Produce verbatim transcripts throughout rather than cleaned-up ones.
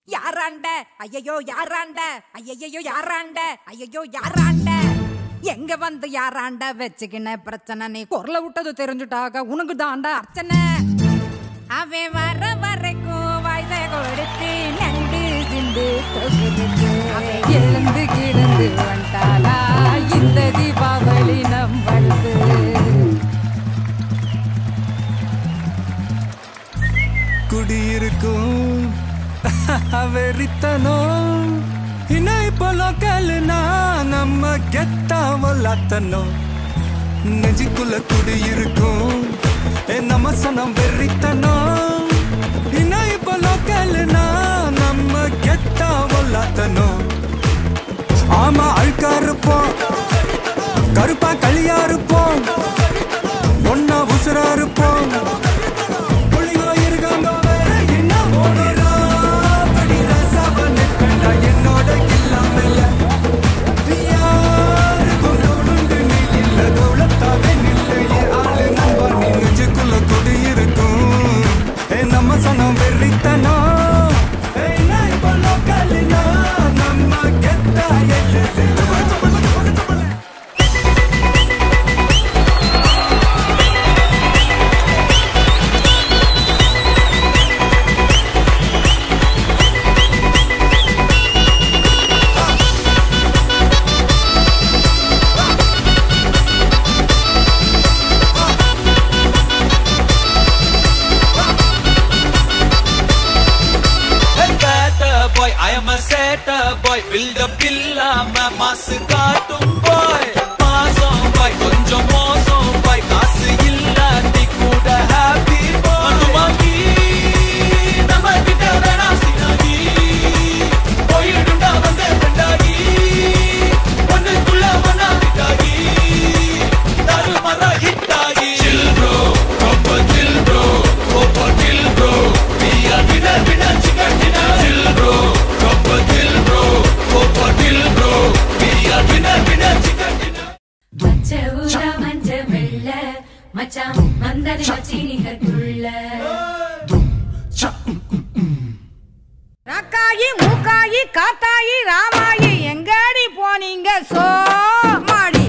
யாராண்ட ஐயோ யாராண்ட ஐயோ யாராண்ட ஐயோ யாராண்ட எங்க வந்து யாராண்ட வச்சுக்கின பிரச்சனை நீ குரல விட்டது தெரிஞ்சுட்டாக உனக்கு தாண்டா அர்ச்சனை அவன் வர வரைக்கும் வயசை கொடுத்து நண்டு சிண்டு எழுந்து கிடந்து வந்தாளா இந்த தீபாவளி நம்மளுக்கு குடியிருக்கும் வெறித்தனம் இன்னும் இப்போ லோக்கல்னா நம்ம கெத்தாமலாத்தனும் நெஞ்சுக்குள்ள குடியிருக்கும் நம்ம சனம் வெறித்தனம் இன்னும் இப்போ லோக்கல்னா நம்ம கெத்தாமலாத்தனும் ஆமா அழுக்கா இருப்போம் கருப்பா களியா இருப்போம் ஒன்னா உசுரா இருப்போம் Build up illa ma mas kaatum boy maasam boy konjam mosam boy kaasu illa dikuda happy boy anumangi nama kitta vena sinagi boy dunda vande vandagi onnu kulla vana vitagi daru mara hittagi chill bro come on chill bro go for chill bro we are winner winner chicken dinner chill bro come on chill bro go for chill bro we are winner winner chicken dinner மச்ச ஊரா மஞ்ச வெள்ள மச்சான் வந்தது மச்சினிகர் துள்ள ராக்காயி மூக்காயி காத்தாயி ராமாயி எங்கடி போனீங்க so மாடி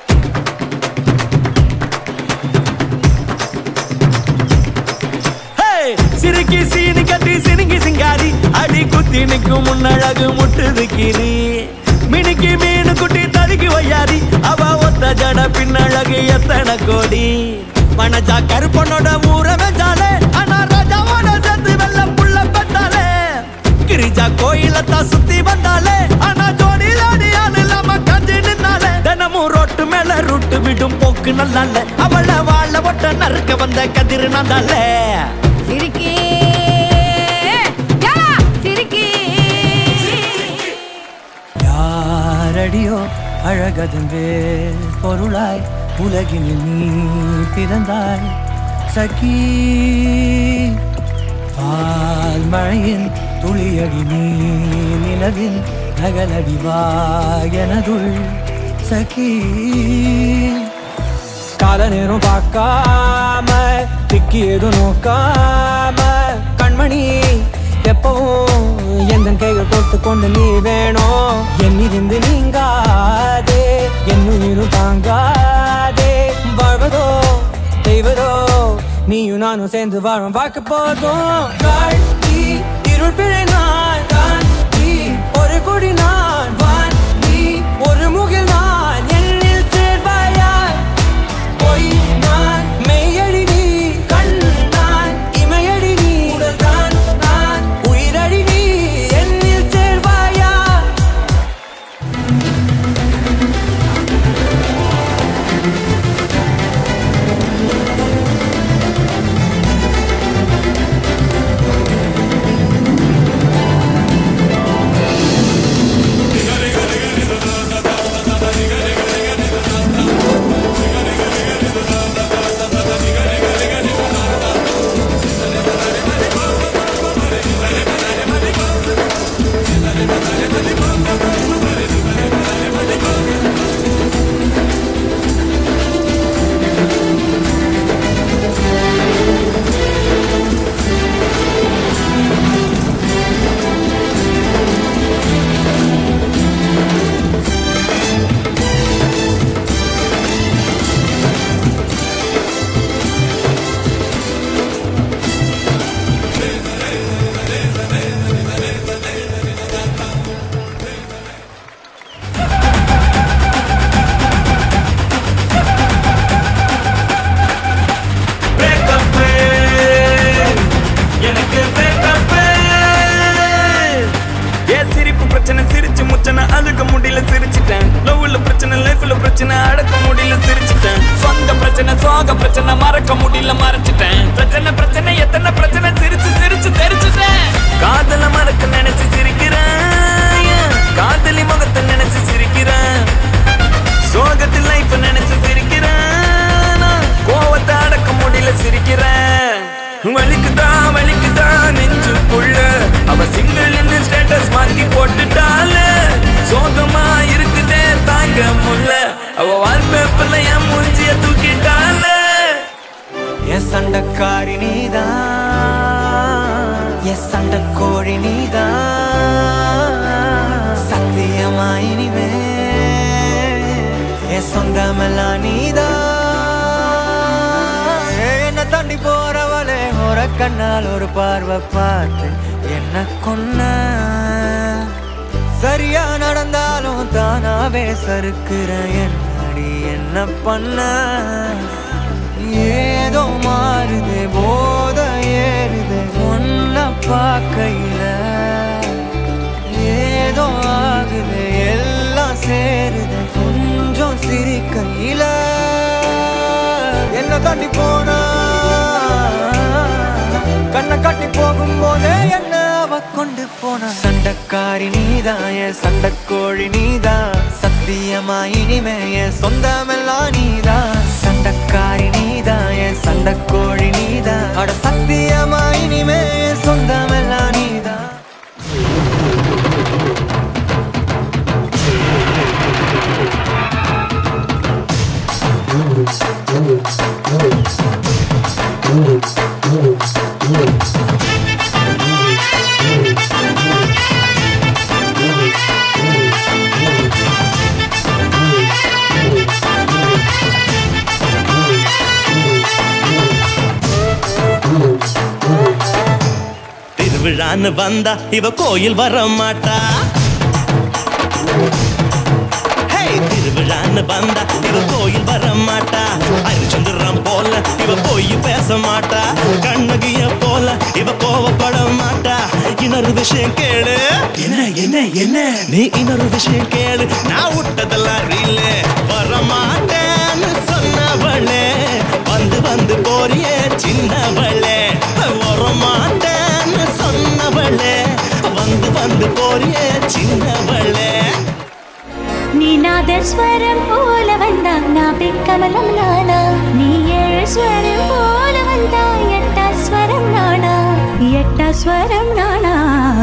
சிறுக்கி சீனி கட்டி சினுங்கி சிங்காரி அடி குத்தி நிற்கும் முன்னழகு முட்டுது கீரி மினுக்கி மீனு குட்டி தடுக்கி வையாரி அவ ஒத்த ஜட பின்னழகு எத்தனை கோடி மனஜா கருப்பனோட ஊர வெஞ்சாலே ஆனா ராஜாவோட சேர்ந்து வெள்ள புள்ள பெற்றாலே கிரிஜா கோயிலத்தான் சுத்தி வந்தாலே ஆனா ஜோடி ஜோடி ஆள் இல்லாம கஞ்சி நின்னாலே தினமும் ரோட்டு மேல ரூட்டு விடும் போக்கு நல்லால அவளை வாழ ஒட்ட நறுக்க வந்த கதிர் நந்தாலே சிரிக்கி சிரிக்கி யாரடியோ அழகதென்று பொருளாய் உலகினில் நீ பிறந்தாய் சகி பால் மழையின் துளியடி நீ நிலவின் நகலடிவாய் எனதுள் சகி கால நேரம் பார்க்காம திக்கி எதுவும் நோக்காம கண்மணி எப்பவும் எந்த கைகள் கொடுத்து கொண்டு நீ வேணும் என்னிருந்து நீங்காதே என்னுயிரும் தாங்காதே வாழ்வதோ தெய்வதோ நீயும் நானும் சேர்ந்து வாழும் பார்க்க போதும் காட்டி இருள் பிழை நான் தான் நீ ஒரு கொடி நான் வான் நீ ஒரு முகில் நான் என்னில் சேர்வாயா பொய் நான் மெய்யடி நீ கண் நான் இமையடி நீ உடல் தான் நான் உயிரடி நீ என்னில் சேர்வாயா சோக பிரச்சனை மறக்க முடியல மறைச்சிட்டேன் பிரச்சனை பிரச்சனை எத்தனை பிரச்சனை சிரிச்சு சிரிச்சு தெரிச்சுட்டேன் காதல மறக்க நினைச்சு சிரிக்கிறேன் காதலி முகத்தை நினைச்சு சிரிக்கிறேன் சோகத்தில் லைஃப் நினைச்சு சிரிக்கிறேன் கோவத்தை அடக்க முடியல சிரிக்கிறேன் வலிக்குதா வலிக்குதா நெஞ்சுக்குள்ள அவ சிங்கிள் என்று ஸ்டேட்டஸ் மாத்தி போட்டுட்டால சோகமா இருக்குதே தாங்க முல்ல அவ வால்பேப்பர்ல என் மூஞ்சிய தூக்கிட்டால என் சண்டக்காரி நீதான் என் சண்டக்கோழி நீதான் சத்தியமா இனிமே என் சொந்தமெல்லாம் நீதான் என்ன தாண்டி போறவளே ஒரு கண்ணால் ஒரு பார்வை பார்த்து என்ன கொன்ன சரியா நடந்தாலும் தானாவே சறுக்குற என்னடி என்ன பண்ண ஏதோ மாறுது போத ஏறுது ஒன்ன பார்க்கையில ஏதோ ஆகுது எல்லாம் சேருது கொஞ்சம் சிரிக்கையில என்ன தாண்டி போனா கண்ணை காட்டி போகும்போதே என்ன அவ கொண்டு போன சண்டக்காரி நீதான் என் சண்டக்கோழி நீதான் சத்தியமா இனிமே என் சொந்தமெல்லாம் நீதான் சண்டக்காரி நீதான் என் சண்டக்கோழி நீதான் அட சத்தியமா இனிமே என் சொந்தமெல்லாம் நீதான் திருவிழான்னு வந்தா இவ கோயில் வர மாட்டா திருவிழான்னு வந்தா இவ கோயில் வர மாட்டா அரிச்சந்திரம் போல இவ போய் பேச மாட்டா கண்ணகிய போல இவ கோவப்பட மாட்டா இன்னொரு விஷயம் கேளு என்ன என்ன என்ன நீ இன்னொரு விஷயம் கேளு நான் விட்டதெல்லாம் ரீல வர மாட்டேன்னு சொன்னவளே வந்து வந்து போறியே சின்னவளே வர மாட்டேன்னு சொன்னவளே வந்து வந்து போறியே சின்னவளே நீ நாதஸ்வரம் போல வந்தா நான் பிக்கமலம் நானா நீ ஏழு ஸ்வரம் போல வந்தா எட்டா ஸ்வரம் நானா எட்டா ஸ்வரம் நானா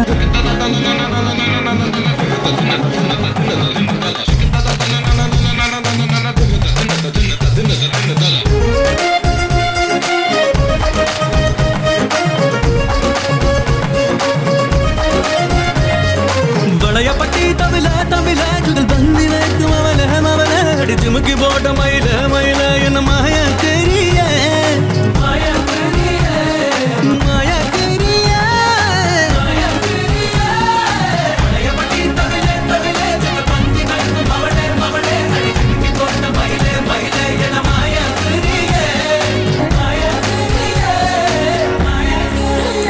வளையப்பட்டி தமிழ தமிழ குடல் பந்தி வைக்கும் அவள அவள அடிச்சு முக்கி போட்ட மயில மயில என்ன மாய தெரிய மாய தெரிய மாய தெரிய வளையப்பட்டி தமிழ தமிழ குடல் பந்தி வைக்கும் அவள அவள அடிச்சு முக்கி போட்ட மயில மயில என்ன மாய தெரிய மாய தெரிய மாய தெரிய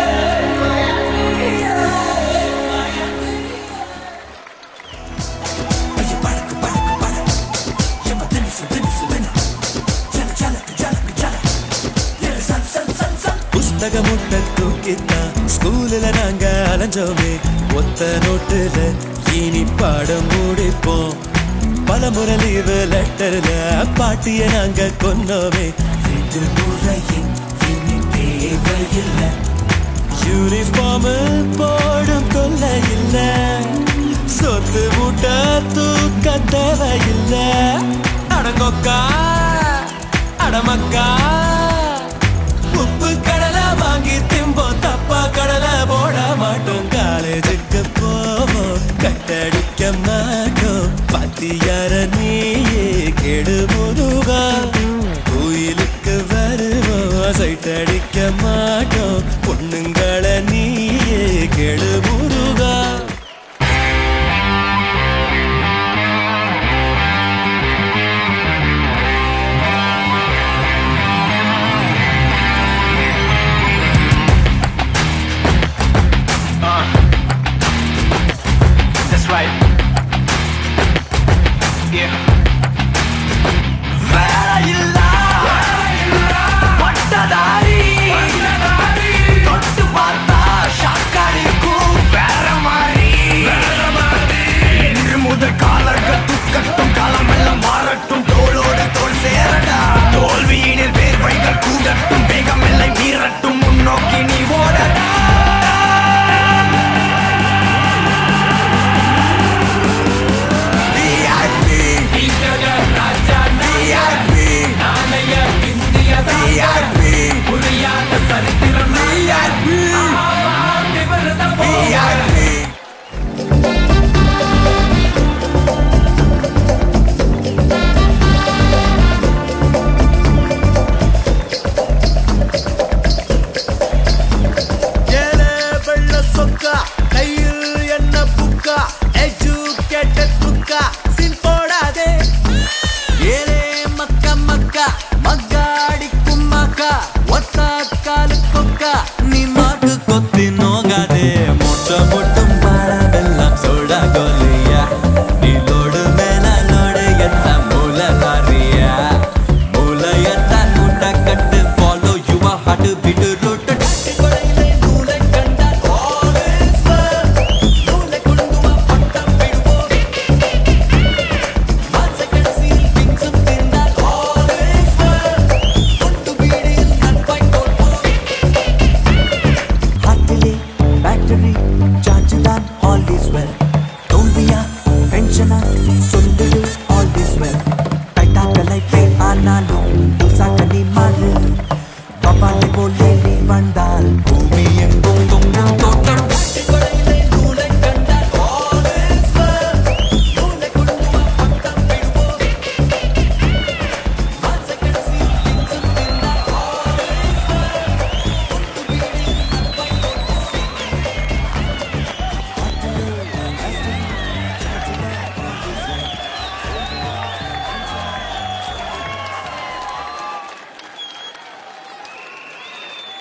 புஸ்தக முட்டை தூக்கித்தான் ஸ்கூல்ல நாங்க அலைஞ்சோமே ஒத்த நோட்டுல இனி பாடம் முடிப்போம் பல முறை லீவு லெட்டர்ல பாட்டிய நாங்க கொன்னோமே வீட்டு முறையின் இனி தேவையில்லை யூனிஃபார்ம் போடும் தொல்லை இல்ல சொத்து முட்டை தூக்க தேவையில்லை அடங்கொக்கா அடமக்கா உப்பு கடலை வாங்கி திம்போம் தப்பா கடலை போட மாட்டோம் காலேஜுக்கு போவோம் கட்டடிக்க மாட்டோம் பத்தியார நீயே கெடு முருகா கோயிலுக்கு வருவோம் சைட்டடிக்க மாட்டோம் பொண்ணுங்களை நீயே கெடு முருகா Yeah. Where are you lying? புக்கா கையில் என்ன புக்கா எஜுகேட்டட் புக்கா சின் போடாதே ஏலே மக்கா மக்கா மக்காடிக்கும் மக்கா ஒத்தா காலு கொக்கா நீ மாட்டு கொத்தி நோகாதே மொட்ட மொட்டும் பாடவெல்லாம் சோட கோலியா நீ லோடு மேல லோடு எத்த மூல லாரியா மூல எத்த நூட்ட கட்டு ஃபாலோ யுவா ஹார்ட் பீட் ரூட் டாட்டி கொடையிலே நூலை கண்டால் ஆல்வேஸ் நூலை குடுங்குவா பட்டம் விடுவோம் மாச கடைசியில் பிங்ஸும் தீர்ந்தால் ஆல்வேஸ் ஒட்டு பீடியில் நட்பாய் தோற்போம் ஹார்ட்டிலே பேட்டரி சார்ஜ் தான் ஆல் இஸ் வெல் தோல்வியா பென்ஷனா சொல்லிடு ஆல் இஸ் வெல் டைட்டாக லைஃபே ஆனாலும்